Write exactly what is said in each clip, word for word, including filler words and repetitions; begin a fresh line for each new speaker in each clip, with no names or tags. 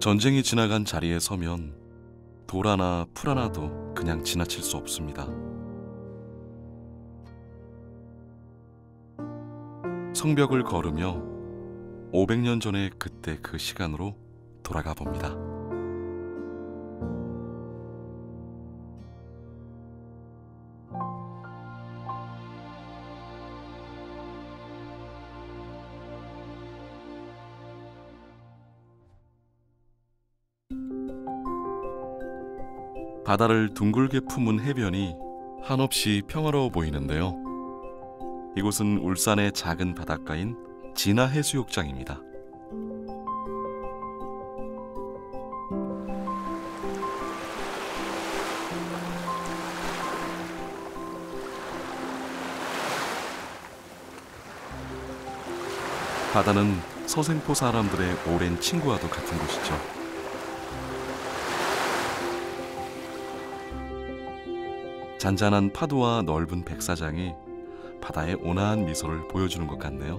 전쟁이 지나간 자리에 서면 돌 하나 풀 하나도 그냥 지나칠 수 없습니다. 성벽을 걸으며 오백 년 전의 그때 그 시간으로 돌아가 봅니다. 바다를 둥글게 품은 해변이 한없이 평화로워 보이는데요. 이곳은 울산의 작은 바닷가인 진화해수욕장입니다. 바다는 서생포 사람들의 오랜 친구와도 같은 곳이죠. 잔잔한 파도와 넓은 백사장이 바다의 온화한 미소를 보여주는 것 같네요.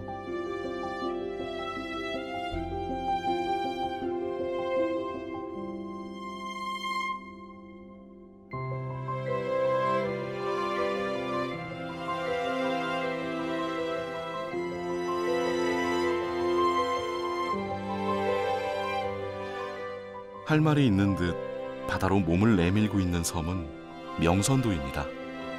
할 말이 있는 듯 바다로 몸을 내밀고 있는 섬은 명선도입니다.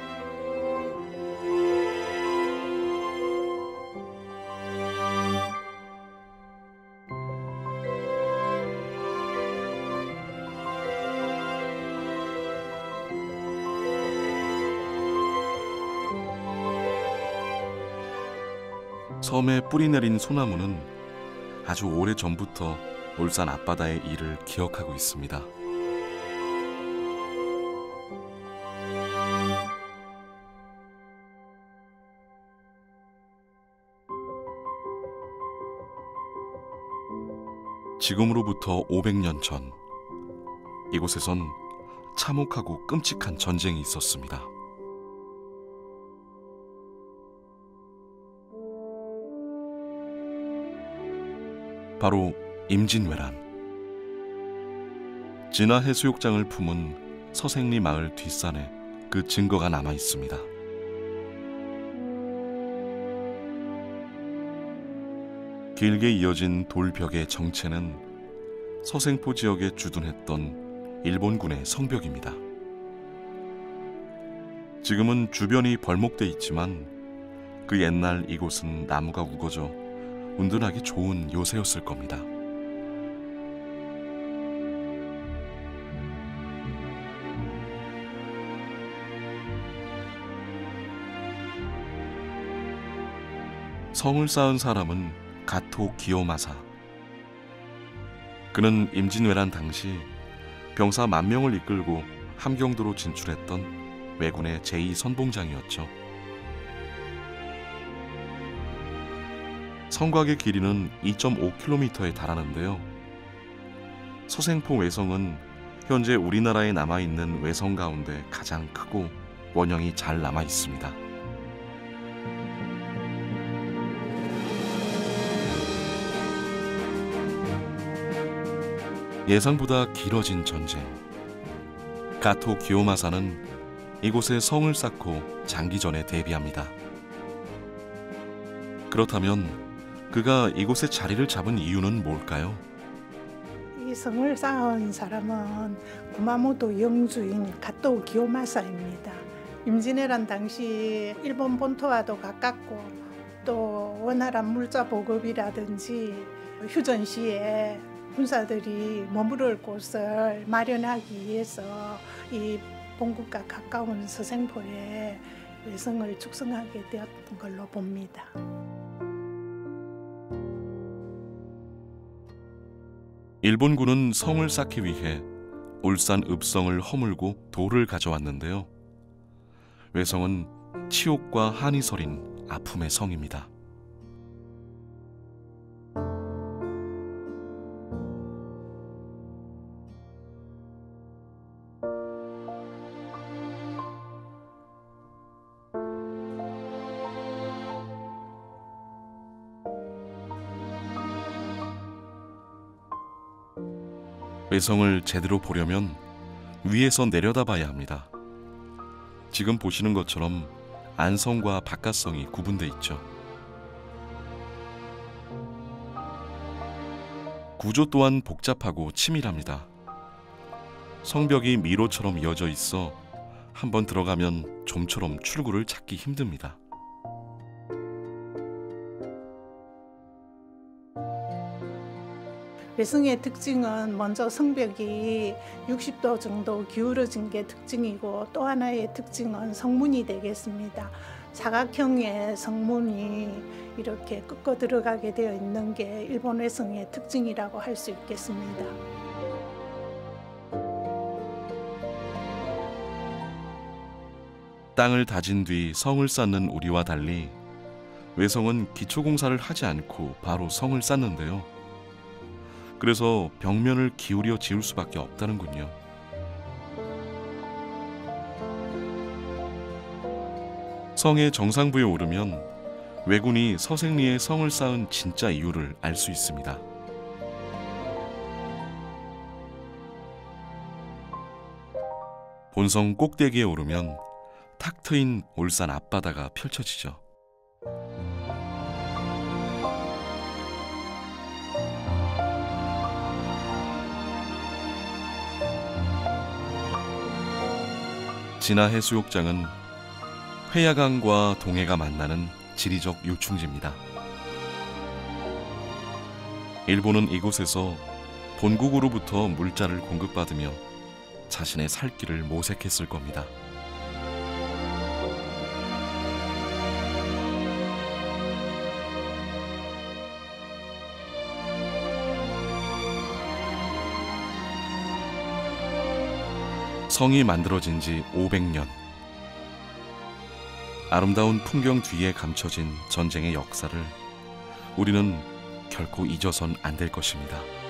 섬에 뿌리 내린 소나무는 아주 오래 전부터 울산 앞바다의 일을 기억하고 있습니다. 지금으로부터 오백 년 전, 이곳에선 참혹하고 끔찍한 전쟁이 있었습니다. 바로 임진왜란. 진화해수욕장을 품은 서생리 마을 뒷산에 그 증거가 남아 있습니다. 길게 이어진 돌벽의 정체는 서생포 지역에 주둔했던 일본군의 성벽입니다. 지금은 주변이 벌목돼 있지만 그 옛날 이곳은 나무가 우거져 운둔하기 좋은 요새였을 겁니다. 성을 쌓은 사람은 가토 기요마사. 그는 임진왜란 당시 병사 만 명을 이끌고 함경도로 진출했던 왜군의 제이 선봉장이었죠. 성곽의 길이는 이 점 오 킬로미터에 달하는데요. 서생포 외성은 현재 우리나라에 남아있는 외성 가운데 가장 크고 원형이 잘 남아 있습니다. 예상보다 길어진 전쟁. 가토 기요마사는 이곳에 성을 쌓고 장기전에 대비합니다. 그렇다면 그가 이곳에 자리를 잡은 이유는 뭘까요?
이 성을 쌓은 사람은 구마모토 영주인 가토 기요마사입니다. 임진왜란 당시 일본 본토와도 가깝고 또 원활한 물자 보급이라든지 휴전시에 군사들이 머무를 곳을 마련하기 위해서 이 본국과 가까운 서생포에 외성을 축성하게 되었던 걸로 봅니다.
일본군은 성을 쌓기 위해 울산 읍성을 허물고 돌을 가져왔는데요. 외성은 치욕과 한이 서린 아픔의 성입니다. 외성을 제대로 보려면 위에서 내려다봐야 합니다. 지금 보시는 것처럼 안성과 바깥성이 구분돼 있죠. 구조 또한 복잡하고 치밀합니다. 성벽이 미로처럼 이어져 있어 한번 들어가면 좀처럼 출구를 찾기 힘듭니다.
외성의 특징은 먼저 성벽이 육십 도 정도 기울어진 게 특징이고, 또 하나의 특징은 성문이 되겠습니다. 사각형의 성문이 이렇게 꺾어 들어가게 되어 있는 게 일본 외성의 특징이라고 할 수 있겠습니다.
땅을 다진 뒤 성을 쌓는 우리와 달리 외성은 기초공사를 하지 않고 바로 성을 쌓는데요. 그래서 벽면을 기울여 지을 수밖에 없다는군요. 성의 정상부에 오르면 왜군이 서생리에 성을 쌓은 진짜 이유를 알 수 있습니다. 본성 꼭대기에 오르면 탁 트인 올산 앞바다가 펼쳐지죠. 진화 해수욕장은 회야강과 동해가 만나는 지리적 요충지입니다. 일본은 이곳에서 본국으로부터 물자를 공급받으며 자신의 살 길을 모색했을 겁니다. 성이 만들어진 지 오백 년. 아름다운 풍경 뒤에 감춰진 전쟁의 역사를 우리는 결코 잊어선 안 될 것입니다.